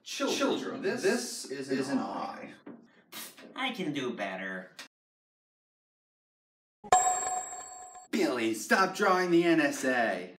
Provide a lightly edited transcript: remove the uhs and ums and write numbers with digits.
Children, this is an eye. I can do better. Billy, stop drawing the NSA.